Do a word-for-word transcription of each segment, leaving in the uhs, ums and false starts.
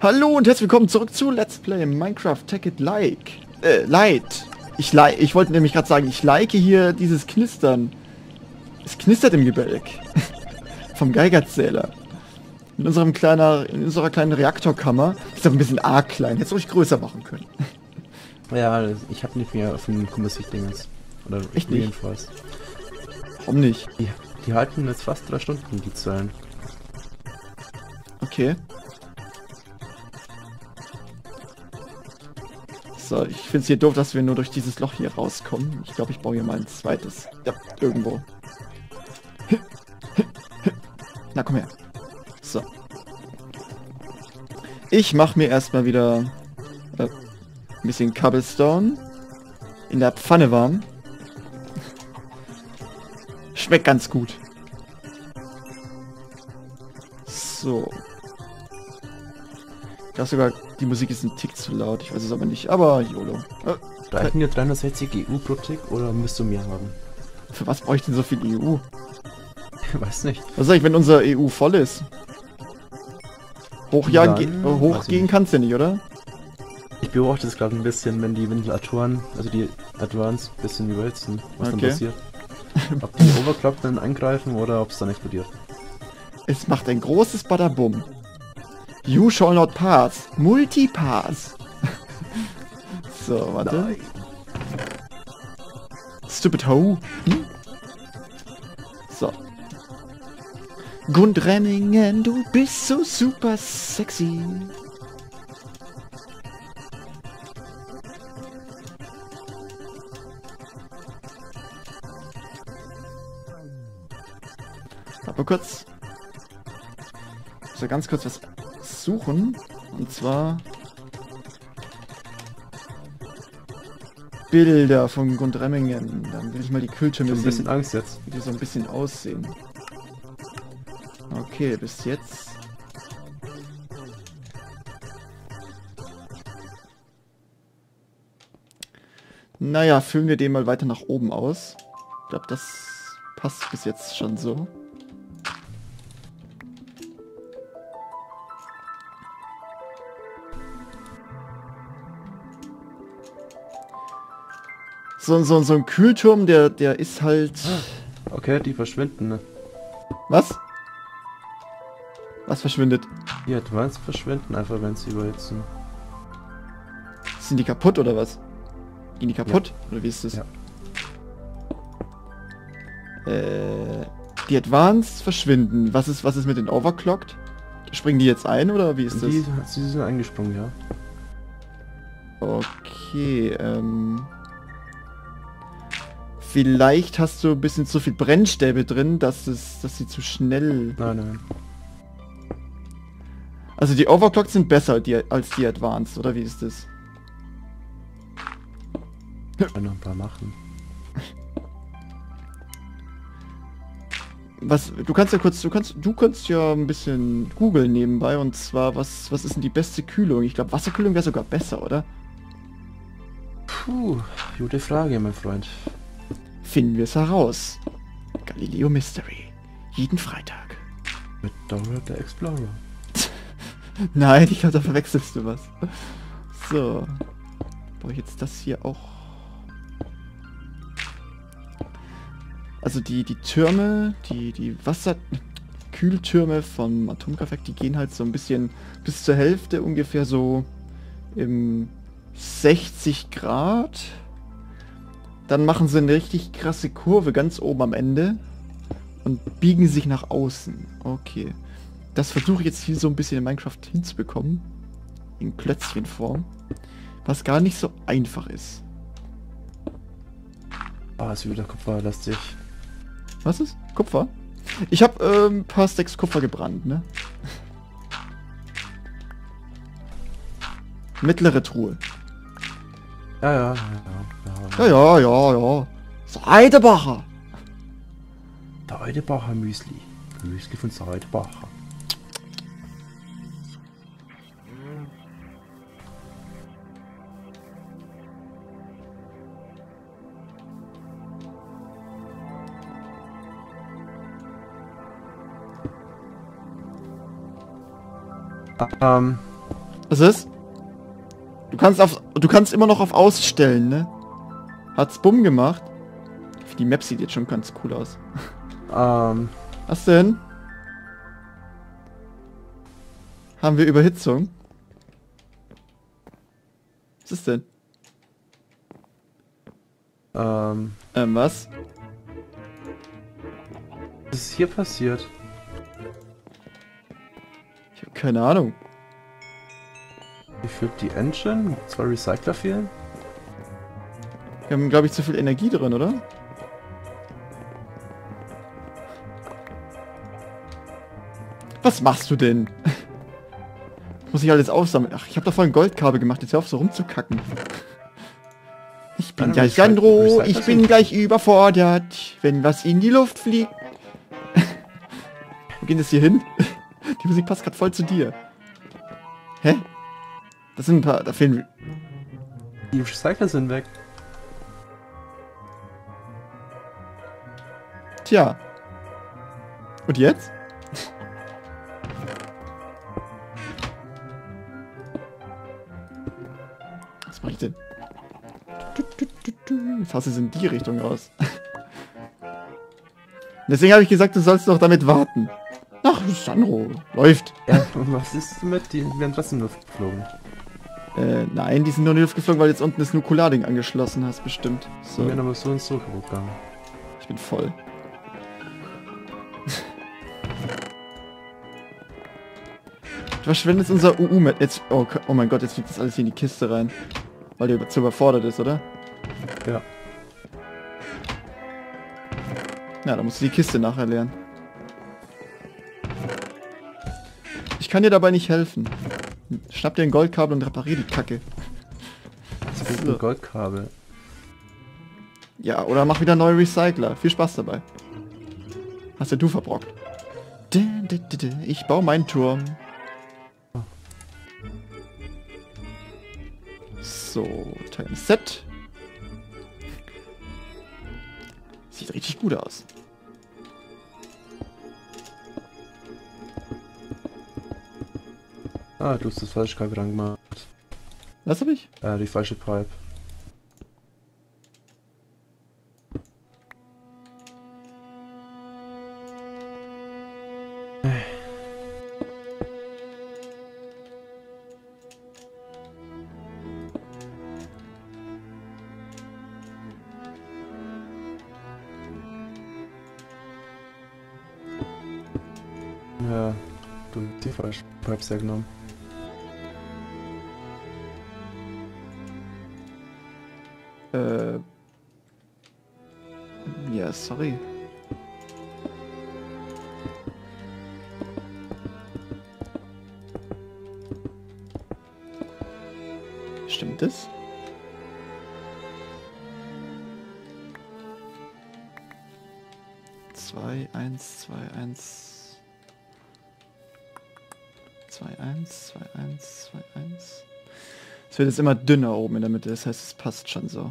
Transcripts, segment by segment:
Hallo und herzlich willkommen zurück zu Let's Play Minecraft Take It Like. Äh, Light. Ich, li ich wollte nämlich gerade sagen, ich like hier dieses Knistern. Es knistert im Gebälk. Vom Geigerzähler. In unserem kleiner, in unserer kleinen Reaktorkammer. Ist doch ein bisschen arg klein. Hättest du ruhig größer machen können. Ja, ich habe nicht mehr auf dem Kummesicht-Dingens. Oder echt nicht? Jedenfalls. Warum nicht? Die, die halten jetzt fast drei Stunden, die Zellen. Okay. So, ich finde es hier doof, dass wir nur durch dieses Loch hier rauskommen. Ich glaube, ich baue hier mal ein zweites. Ja, irgendwo. Na, komm her. So. Ich mache mir erstmal wieder äh, ein bisschen Cobblestone in der Pfanne warm. Schmeckt ganz gut. So. Ich glaube sogar, die Musik ist ein Tick zu laut. Ich weiß es aber nicht. Aber YOLO. Äh, Reichen dir dreihundertsechzig E U pro Tick oder müsst du mehr haben? Für was brauche ich denn so viel E U? Ich weiß nicht. Was sag ich, wenn unser E U voll ist? Hochjagen, ge Dann, hochgehen kannst du nicht, oder? Ich beobachte es gerade ein bisschen, wenn die Ventilatoren, also die Advanced, ein bisschen wälzen, was Okay. dann passiert. Ob die Overclock dann angreifen oder ob es dann explodiert. Es macht ein großes Badabum. You shall not pass. Multipass. So, warte. Nein. Stupid Ho. Hm? So. Gundrenningen, du bist so super sexy. Aber kurz. Ich muss ja ganz kurz was suchen. Und zwar Bilder von Gundremmingen. Dann will ich mal die Kühltürme Ich hab ein bisschen sehen, Angst jetzt. wie die so ein bisschen aussehen. Okay, bis jetzt. Naja, füllen wir den mal weiter nach oben aus. Ich glaube, das passt bis jetzt schon so. So, so, so ein Kühlturm, der, der ist halt... Okay, die verschwinden, ne? Was? Was verschwindet? Die Advanced verschwinden einfach, wenn sie überhitzen. Sind die kaputt oder was? Gehen die kaputt? Oder wie ist das? Ja. Äh, die Advanced verschwinden. Was ist, was ist mit den Overclocked? Springen die jetzt ein oder wie ist das? Die, sie sind eingesprungen, ja. Okay, ähm... Vielleicht hast du ein bisschen zu viel Brennstäbe drin, dass es, dass sie zu schnell... Nein, nein. Also die Overclocked sind besser die, als die Advanced, oder wie ist das? Ich kann noch ein paar machen. Was, du kannst ja kurz, du kannst, du kannst ja ein bisschen googeln nebenbei, und zwar, was, was ist denn die beste Kühlung? Ich glaube, Wasserkühlung wäre sogar besser, oder? Puh, gute Frage, mein Freund. Finden wir es heraus. Galileo Mystery. Jeden Freitag. Mit Dora der Explorer. Nein, ich glaube, da verwechselst du was. So. Brauche ich jetzt das hier auch? Also die, die Türme, die, die Wasserkühltürme vom Atomkraftwerk, die gehen halt so ein bisschen bis zur Hälfte ungefähr so im sechzig Grad. Dann machen sie eine richtig krasse Kurve ganz oben am Ende und biegen sich nach außen. Okay. Das versuche ich jetzt hier so ein bisschen in Minecraft hinzubekommen. In Klötzchenform. Was gar nicht so einfach ist. Ah, ist wieder kupferlastig. Was ist? Kupfer? Ich habe ähm, ein paar Stacks Kupfer gebrannt, ne? Mittlere Truhe. Ja, ja, ja, Ja, ja. ja, ja, ja. Seidebacher. Seidebacher Müsli. Müsli von Seidebacher. Ähm, Was ist? Du kannst auf, du kannst immer noch auf Ausstellen, ne? Hat's bumm gemacht. Die Map sieht jetzt schon ganz cool aus. Ähm. Was denn? Haben wir Überhitzung? Was ist denn? Ähm. Ähm, was? Was ist hier passiert? Ich habe keine Ahnung. Wie führt die Engine? Zwei Recycler fehlen? Wir haben, glaube ich, zu viel Energie drin, oder? Was machst du denn? Muss ich alles aufsammeln? Ach, ich habe da vorhin Goldkabel gemacht. Jetzt hör auf, so rumzukacken. Ich bin Eine gleich Recy- Sandro. Recycler Ich bin sind- gleich überfordert, wenn was in die Luft fliegt. Wo geht das hier hin? Die Musik passt gerade voll zu dir. Hä? Das sind ein paar... Da fehlen... Die Recycler sind weg. Tja. Und jetzt? Was mach ich denn? Jetzt haust du es in die Richtung raus. Deswegen habe ich gesagt, du sollst doch damit warten. Ach, Sandro, läuft. Ja, und was ist mit? Die werden trotzdem Luft geflogen. Äh, nein, die sind nur in die Luft geflogen, weil jetzt unten das Nukularding angeschlossen hast, bestimmt. So. So, Wir werden aber so und so kaputt gegangen. ich bin voll. Du verschwendest unser U U mit. Jetzt, oh, oh mein Gott, jetzt fliegt das alles hier in die Kiste rein. Weil der zu überfordert ist, oder? Ja. Ja, da musst du die Kiste nachher leeren. Ich kann dir dabei nicht helfen. Schnapp dir ein Goldkabel und reparier die Kacke. Es fehlt ein Goldkabel. Ja, oder mach wieder neue Recycler. Viel Spaß dabei. Hast ja du verbrockt. Ich baue meinen Turm. So, Time Set. Sieht richtig gut aus. Ah, du hast das falsche Kabel dran gemacht. Was hab ich? Äh, die falsche Pipe. Ja, du hast die falsche Pipe sehr genommen. Äh. Ja, sorry. Stimmt das? Zwei, eins, zwei, eins. Zwei, eins, zwei, eins, zwei, eins. Es wird jetzt immer dünner oben in der Mitte, das heißt, es passt schon so.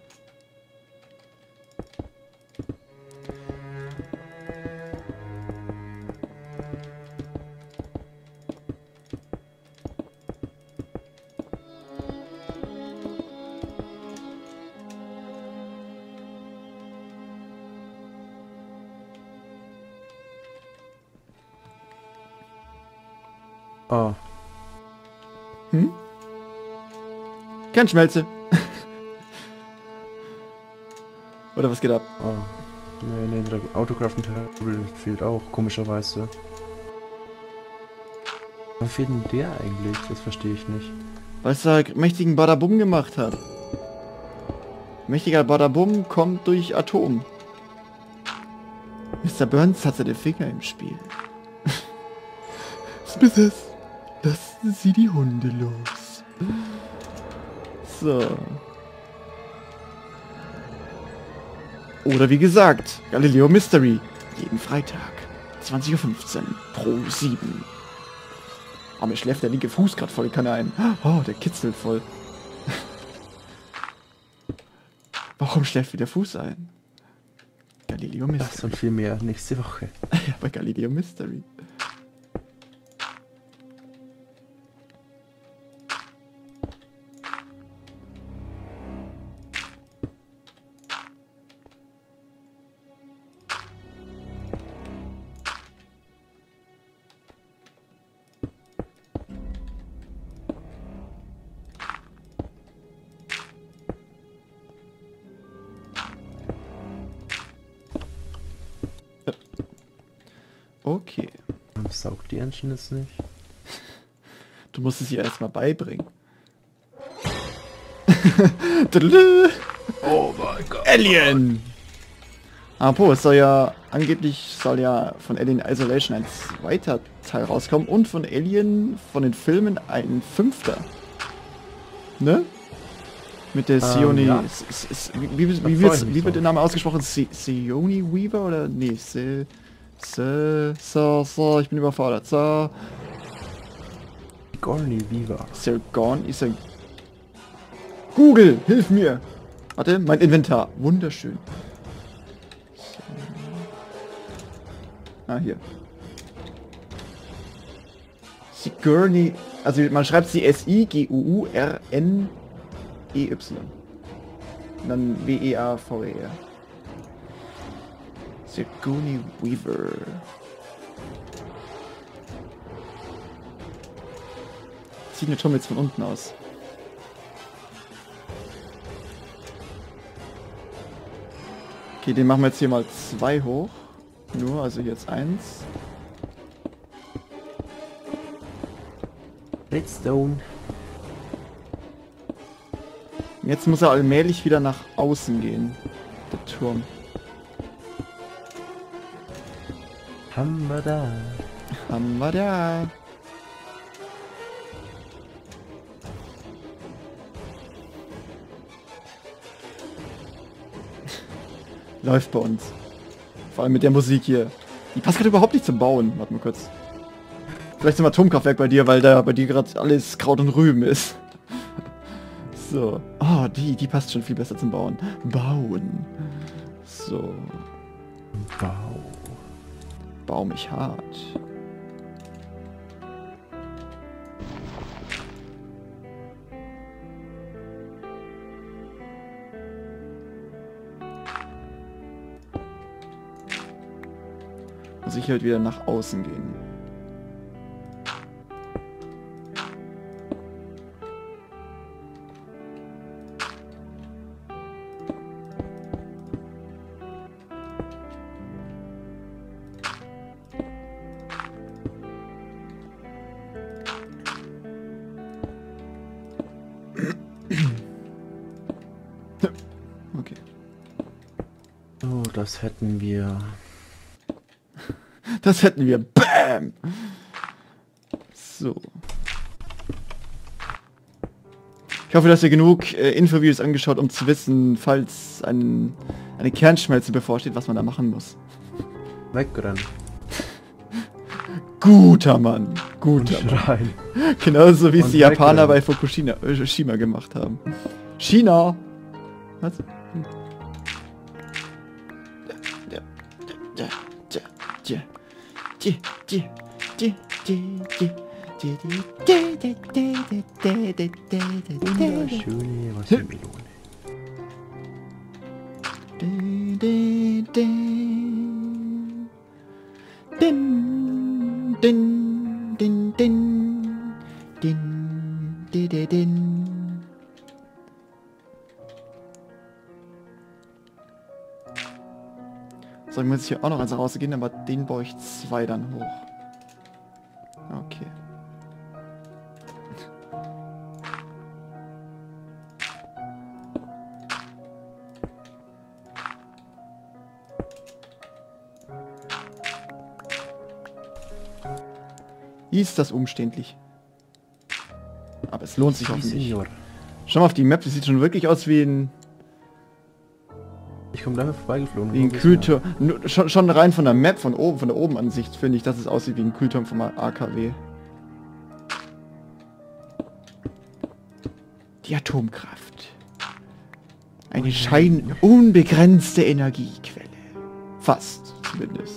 Oh. Hm? Kernschmelze. Oder was geht ab? Oh. Nee, nee, der Autocraft Table fehlt auch, komischerweise. Wann fehlt denn der eigentlich? Das verstehe ich nicht. Weil es da mächtigen Badabum gemacht hat. Mächtiger Badabum kommt durch Atom. Mister Burns hatte den Finger im Spiel. Smithers, lassen Sie die Hunde los. So. Oder wie gesagt, Galileo Mystery. Jeden Freitag, zwanzig Uhr fünfzehn, pro sieben. Oh, mir schläft der linke Fuß gerade voll, kann er ein. Oh, der kitzelt voll. Warum schläft wieder Fuß ein? Galileo Mystery. Das und viel mehr nächste Woche. Ja, bei Galileo Mystery. Okay. Warum saugt die Engine jetzt nicht? Du musst es ihr erstmal beibringen. Oh mein Gott. Alien! Apropos, es soll ja, angeblich soll ja von Alien Isolation ein zweiter Teil rauskommen und von Alien, von den Filmen, ein fünfter. Ne? Mit der Sione... ja. s- s- s- Wie, wie, wie, wird's- wie wird der Name ausgesprochen? Si- Sione Weaver oder... Nee, Se... Se... So... So... Ich bin überfordert. So... Sigourney Weaver. Sigourney... Ist er... Google! Hilf mir! Warte, mein Inventar. Wunderschön. Ah, hier. Sigourney, also man schreibt sie S I G U U R N E Y. Und dann W E A V E R. Sigourney Weaver. Sieht der Turm jetzt von unten aus. Okay, den machen wir jetzt hier mal zwei hoch. Nur, also jetzt eins. Redstone. Jetzt muss er allmählich wieder nach außen gehen. Der Turm. Haben wir da. Haben wir da. Läuft bei uns. Vor allem mit der Musik hier. Die passt gerade überhaupt nicht zum Bauen. Warte mal kurz. Vielleicht zum Atomkraftwerk bei dir, weil da bei dir gerade alles Kraut und Rüben ist. So. Oh, die, die passt schon viel besser zum Bauen. Bauen. So. Wow. Bau mich hart. Muss ich halt wieder nach außen gehen. Okay. Oh, das hätten wir. Das hätten wir. Bam! So. Ich hoffe, dass ihr genug äh, Infovideos angeschaut, um zu wissen, falls ein, eine Kernschmelze bevorsteht, was man da machen muss. Wegrennen. Guter Mann. Guter Mann. Schreien. Genauso wie es Und die Japaner bei wegrennen. Fukushima äh, Shima gemacht haben. China! Was? Wunderschöne Wassermelone. So, ich muss jetzt hier auch noch eins rausgehen, aber den baue ich zwei dann hoch. Okay. Ist das umständlich. Aber es lohnt sich Sí, hoffentlich. Senor. Schau mal auf die Map, das sieht schon wirklich aus wie ein, Ich komme da vorbeigeflogen. wie ein Wo bist Kühlturm. Nur- Schon, schon rein von der Map, von oben, von der oben Ansicht, finde ich, dass es aussieht wie ein Kühlturm vom A K W. Die Atomkraft. Eine schein unbegrenzte Energiequelle. Fast, zumindest.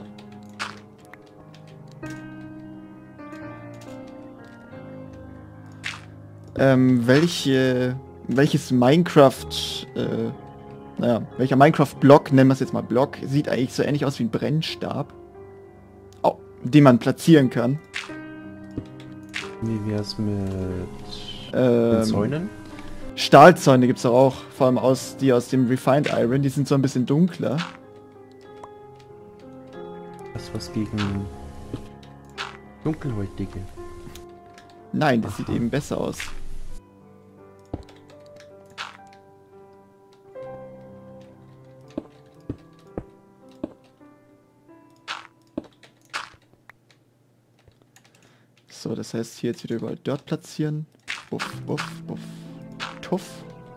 Ähm, welche, welches Minecraft, äh, naja, welcher Minecraft-Block, nennen wir es jetzt mal Block, sieht eigentlich so ähnlich aus wie ein Brennstab, oh, den man platzieren kann. du? Wie wär's mit den Ähm, Zäunen? Stahlzäune gibt es auch, vor allem aus, die aus dem Refined Iron, die sind so ein bisschen dunkler. Das das was gegen Dunkelhäutige? Nein, das Aha. sieht eben besser aus. So, das heißt hier jetzt wieder überall Dirt platzieren. Buff, buff, buff. Tuff.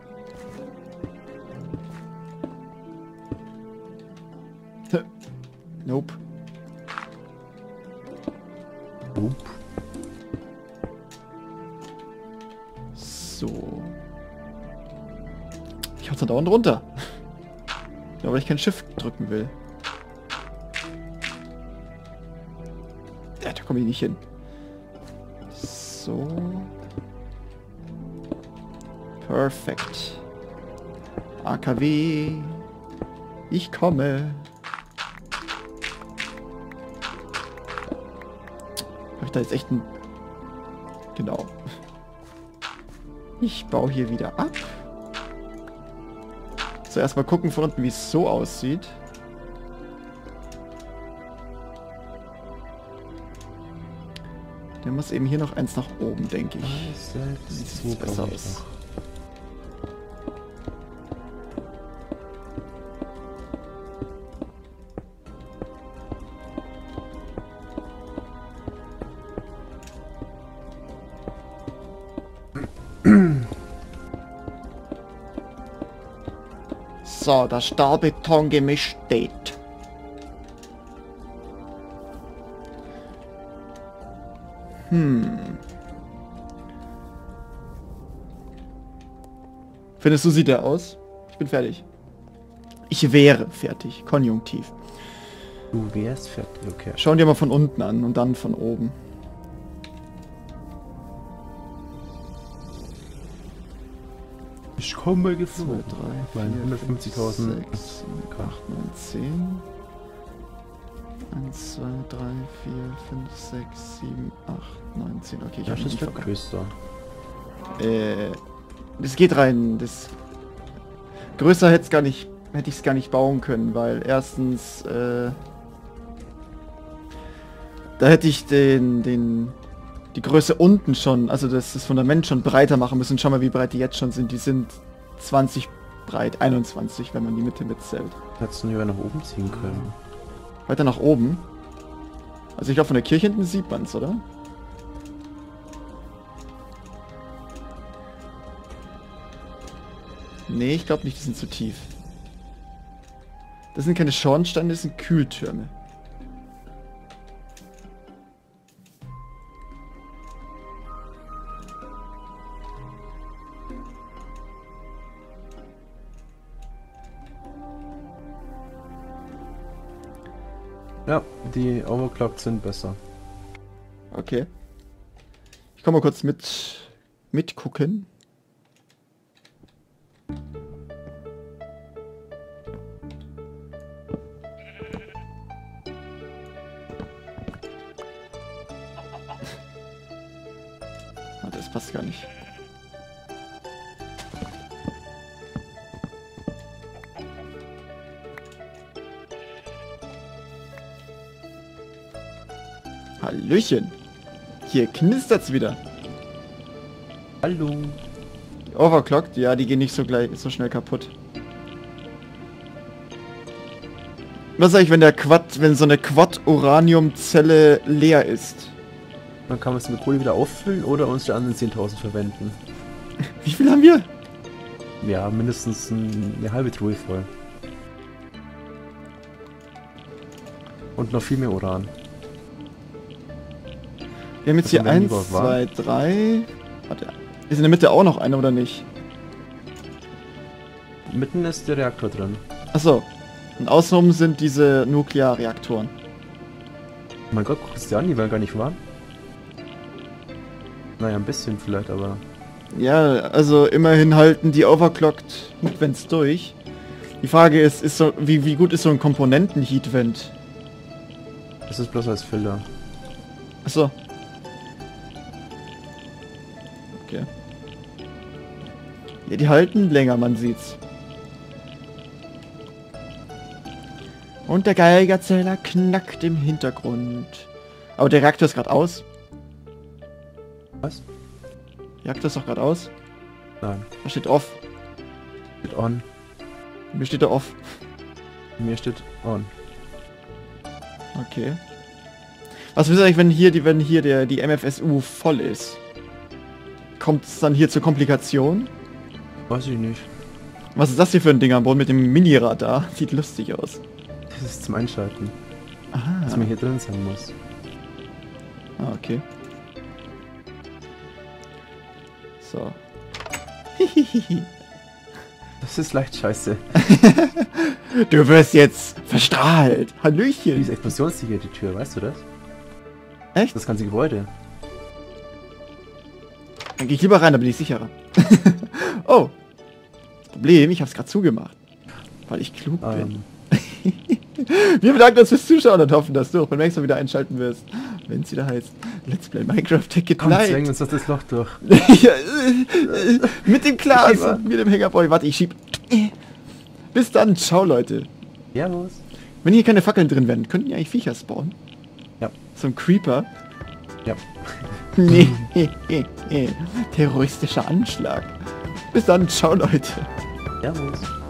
Hä. Nope. Nope. So. Ich hau's da dauernd runter. Ja, weil ich kein Shift drücken will. Ja, da komme ich nicht hin. So. Perfekt. A K W. Ich komme. Habe ich da jetzt echt ein... Genau. Ich baue hier wieder ab. So, erstmal gucken von unten, wie es so aussieht. Der muss eben hier noch eins nach oben, denke ich. Sieht Sieht besser aus. So, das Stahlbetongemisch steht. Hm. Findest du, sieht er aus? Ich bin fertig. Ich wäre fertig. Konjunktiv. Du wärst fertig, okay. Schauen dir mal von unten an und dann von oben. Ich komme zwei, geflogen. drei, Mein vier, hundertfünfzigtausend. sechs, sieben, acht, neun, zehn. eins, zwei, drei, vier, fünf, sechs, sieben, acht, neun, zehn. Okay, ich Ja, habe das nicht ist der vergessen. größte. Äh, das geht rein. Das größer hätte gar nicht, hätte ich es gar nicht bauen können, weil erstens, äh, da hätte ich den, den, die Größe unten schon, also das, das Fundament schon breiter machen müssen. Schau mal, wie breit die jetzt schon sind. Die sind zwanzig breit, einundzwanzig, wenn man die Mitte mitzählt. Hättest du lieber nach oben ziehen können. Weiter nach oben. Also ich glaube, von der Kirche hinten sieht man es, oder? Nee, ich glaube nicht, die sind zu tief. Das sind keine Schornsteine, das sind Kühltürme. Ja, die overclocked sind besser. Okay. Ich komme mal kurz mit mitgucken. Ah, das passt gar nicht. Hallöchen. Hier knistert's wieder. Hallo. Overclocked? Ja, die gehen nicht so gleich so schnell kaputt. Was sag ich, wenn der Quad, wenn so eine Quad-Uranium-Zelle leer ist? Dann kann man es mit Kohle wieder auffüllen oder uns die anderen zehntausend verwenden. Wie viel haben wir? Ja, mindestens ein, eine halbe Truhe voll. Und noch viel mehr Uran. Wir haben jetzt Also hier wenn eins, lieber war. zwei, drei. Warte, ist in der Mitte auch noch einer oder nicht? Mitten ist der Reaktor drin. Achso. Und außenrum sind diese Nuklearreaktoren. Oh mein Gott, guck es dir an, die waren gar nicht warm. Naja, ein bisschen vielleicht, aber... Ja, also immerhin halten die Overclocked Heatvents durch. Die Frage ist, ist so, wie, wie gut ist so ein Komponenten-Heatvent? Das ist bloß als Filter. Achso. Okay. Ja, die halten länger, man sieht's. Und der Geigerzähler knackt im Hintergrund. Aber der Reaktor ist gerade aus. Was? Der Reaktor ist doch gerade aus. Nein. Da steht off. Steht on. Mir steht da off. Mir steht on. Okay. Was ist eigentlich, wenn hier die, wenn hier der die M F S U voll ist? Kommt es dann hier zur Komplikation? Weiß ich nicht. Was ist das hier für ein Ding an Bord mit dem Mini-Radar? Sieht lustig aus. Das ist zum Einschalten. Aha. Dass man hier drin sein muss. Ah, okay. So. Das ist leicht scheiße. Du wirst jetzt verstrahlt. Hallöchen. Die ist explosionssicher, die Tür, weißt du das? Echt? Das ganze Gebäude. Dann gehe ich lieber rein, da bin ich sicherer. Oh. Das Problem, ich habe es gerade zugemacht. Weil ich klug bin. Ähm, Wir bedanken uns fürs Zuschauen und hoffen, dass du auch beim nächsten Mal wieder einschalten wirst. Wenn es wieder heißt Let's Play Minecraft Take It komm, Light. zwängen uns doch das Loch durch. Ja, äh, äh, mit dem Glas und mit dem Hängerboy. Warte, ich schieb. Bis dann. Ciao, Leute. Servus. Wenn hier keine Fackeln drin wären, könnten ja eigentlich Viecher spawnen. Ja. So ein Creeper. Ja. Nee. Terroristischer Anschlag. Bis dann. Ciao, Leute. Servus.